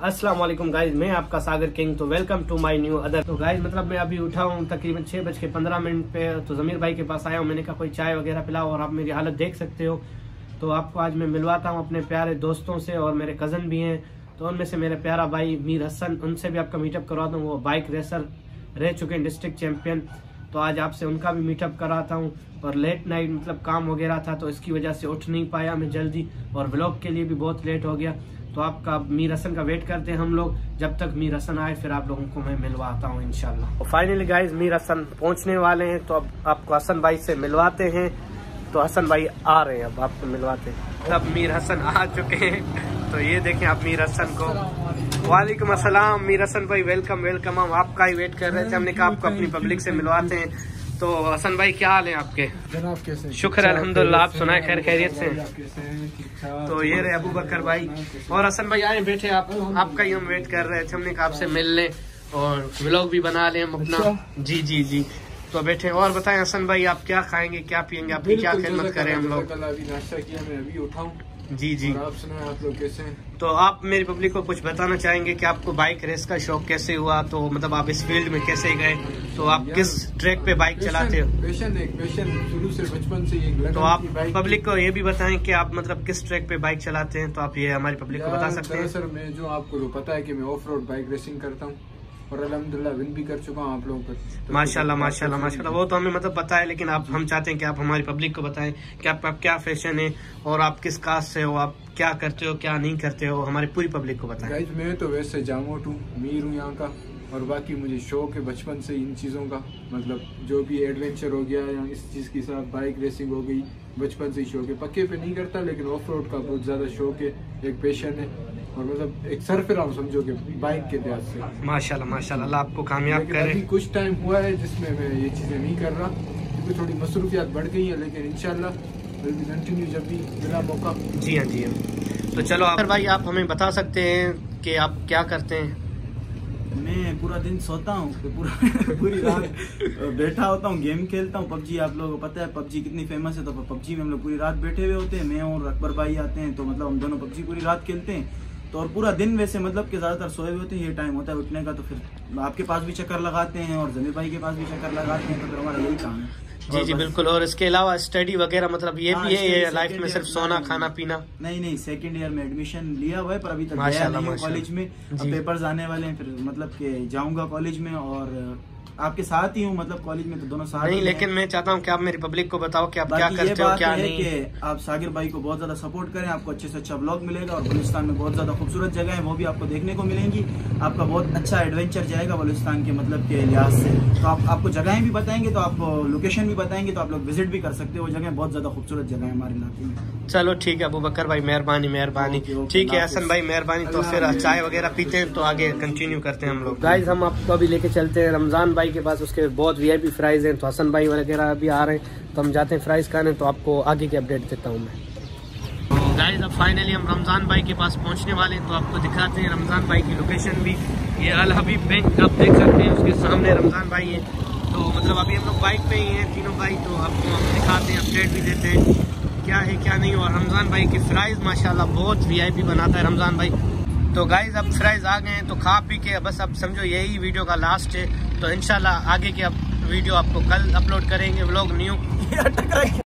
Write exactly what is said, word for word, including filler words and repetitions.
अस्सलाम वालेकुम गाइज, मैं आपका सागर किंग। तो welcome to my new other. तो गाइज मतलब मैं अभी उठा हूँ तकरीबन छह बज के पंद्रह मिनट पे। तो जमीर भाई के पास आया हूँ, मैंने कहा कोई चाय वगैरह पिलाओ और आप मेरी हालत देख सकते हो। तो आपको आज मैं मिलवाता हूँ अपने प्यारे दोस्तों से, और मेरे कज़न भी हैं। तो उनमें से मेरे प्यारा भाई मीर हसन, उनसे भी आपका मीटअप करवाता हूँ। वो बाइक रेसर रह चुके हैं, डिस्ट्रिक्ट चैंपियन। तो आज आपसे उनका भी मीटअप कराता हूँ। और लेट नाइट मतलब काम वगैरह था, तो इसकी वजह से उठ नहीं पाया मैं जल्दी, और व्लॉग के लिए भी बहुत लेट हो गया। तो आपका मीर हसन का वेट करते हैं हम लोग। जब तक मीर हसन आए फिर आप लोगों को मैं मिलवाता हूँ इंशाल्लाह। तो फाइनली गाइज मीर हसन पहुँचने वाले हैं, तो अब आपको हसन भाई से मिलवाते हैं। तो हसन भाई आ रहे हैं, अब आपको मिलवाते हैं। अब मीर हसन आ चुके हैं, तो ये देखें आप मीर हसन को। वालेकुम अस्सलाम मीर हसन भाई, वेलकम वेलकम। हम आपका ही वेट कर रहे थे, हमने कहा आपको अपनी पब्लिक से मिलवाते हैं। तो हसन भाई क्या हाल है आपके? जनाब कैसे? शुक्र अल्हम्दुलिल्लाह, आप सुनाए खैर खैरियत से? तो ये रहे अबू बकर भाई और हसन भाई आए बैठे, आप आपका ही हम वेट कर रहे थे। हमने कहा आपसे मिल लें और व्लॉग भी बना लें हम अपना। जी जी जी, तो बैठे। और बताएं हसन भाई, आप क्या खाएंगे, क्या पियेंगे, आपकी क्या खिदमत करें हम लोग? कल अभी नाश्ता किया, मैं अभी उठा हूँ। जी जी, आप सुनाएं, आप लोग कैसे हैं? तो आप मेरी पब्लिक को कुछ बताना चाहेंगे कि आपको बाइक रेस का शौक कैसे हुआ? तो मतलब आप इस फील्ड में कैसे गए? तो आप किस ट्रैक पे बाइक चलाते हो? पैशन है, पैशन शुरू से बचपन से ये लगन। तो आप पब्लिक को ये भी बताएं कि आप मतलब किस ट्रैक पे बाइक चलाते हैं, तो आप ये हमारी पब्लिक को बता सकते हैं? सर मैं जो आपको तो पता है कि मैं ऑफ रोड बाइक रेसिंग करता हूँ और अल्हम्दुलिल्लाह विन भी कर चुका हूँ आप लोगों पर। माशाल्लाह माशाल्लाह माशाल्लाह, वो तो हमें मतलब पता है, लेकिन आप हम चाहते हैं कि आप हमारी पब्लिक को बताएं कि आपका क्या फैशन है और आप किस कास्ट से हो, आप क्या करते हो क्या नहीं करते हो, हमारी पूरी पब्लिक को बताएं। गाइस मैं तो वैसे जामोट हूँ, मीर हूँ यहाँ का, और बाकी मुझे शौक है बचपन से इन चीज़ों का। मतलब जो भी एडवेंचर हो गया या इस चीज़ के साथ बाइक रेसिंग हो गई, बचपन से ही शौक है। पक्के पे नहीं करता, लेकिन ऑफ रोड का बहुत ज़्यादा शौक है, एक पैशन है, और मतलब एक सरफिर हूँ समझो कि बाइक के लिहाज से। माशाल्लाह माशाल्लाह, अल्लाह आपको कामयाब करे। अभी कुछ टाइम हुआ है जिसमें मैं ये चीज़ें नहीं कर रहा, क्योंकि थोड़ी मसरूफियात बढ़ गई है, लेकिन इंशाल्लाह विल बी कंटिन्यू जब भी मिला मौका। जी हाँ जी हाँ, तो चलो आप भाई आप हमें बता सकते हैं कि आप क्या करते हैं? मैं पूरा दिन सोता हूँ, पूरा पूरी रात बैठा होता हूँ, गेम खेलता हूँ पबजी। आप लोगों को पता है पबजी कितनी फेमस है, तो पबजी में हम लोग पूरी रात बैठे हुए होते हैं। मैं और अकबर भाई आते हैं, तो मतलब हम दोनों पबजी पूरी रात खेलते हैं। तो और पूरा दिन वैसे मतलब कि ज़्यादातर सोए हुए होते हैं, ये टाइम होता है उठने का। तो फिर आपके पास भी चक्कर लगाते हैं और जमीर भाई के पास भी चक्कर लगाते हैं, तो फिर हमारा यही काम है। जी जी बिल्कुल। और इसके अलावा स्टडी वगैरह मतलब ये भी है, ये लाइफ में सिर्फ सोना खाना पीना? नहीं नहीं, सेकंड ईयर में एडमिशन लिया हुआ है, पर अभी तक गया माशाल्लाह नहीं कॉलेज में। अब पेपर्स आने वाले हैं, फिर मतलब कि जाऊंगा कॉलेज में, और आपके साथ ही हूँ मतलब कॉलेज में, तो दोनों साथ नहीं। लेकिन मैं चाहता हूँ कि आप मेरी पब्लिक को बताओ कि आप क्या करते हो क्या नहीं। कि आप सागिर भाई को बहुत ज्यादा सपोर्ट करें, आपको अच्छे से अच्छा ब्लॉग मिलेगा। और बलूचिस्तान में बहुत ज्यादा खूबसूरत जगह है, वो भी आपको देखने को मिलेंगी। आपका बहुत अच्छा एडवेंचर जाएगा बलूचिस्तान के मतलब के लिहाज से। तो आप आपको जगहें भी बताएंगे, तो आप लोकेशन भी बताएंगे, तो आप लोग विजिट भी कर सकते हो। वो जगह बहुत ज्यादा खूबसूरत जगह है हमारे इलाके में। चलो ठीक है अबू बकर भाई, मेहरबानी मेहरबानी। ठीक है हसन भाई, मेहरबानी। तो फिर चाय वगैरह पीते हैं, तो आगे कंटिन्यू करते हैं हम लोग। गाइस हम आपको अभी लेके चलते हैं रमजान भाई के पास, उसके बहुत वीआईपी फ्राइज हैं। तो हसन भाई वगैरह अभी आ रहे हैं, तो हम जाते हैं फ्राइज खाने। तो आपको आगे की अपडेट देता हूँ मैं। गाइस अब फाइनली हम रमजान भाई के पास पहुंचने वाले हैं, तो आपको दिखाते हैं रमजान भाई की लोकेशन भी। ये अल हबीब बैंक आप देख सकते हैं, उसके सामने रमजान भाई है। तो मतलब अभी हम लोग बाइक पे ही हैं तीनों भाई, तो आपको हम दिखाते हैं, अपडेट भी देते हैं क्या है क्या नहीं। और रमजान भाई की फ्राइज माशाल्लाह बहुत वीआईपी बनाता है रमजान भाई। तो गाइज अब फ्राइज आ गए हैं, तो खा पी के बस अब समझो यही वीडियो का लास्ट है। तो इंशाल्लाह आगे की अब वीडियो आपको कल अपलोड करेंगे, व्लॉग न्यू।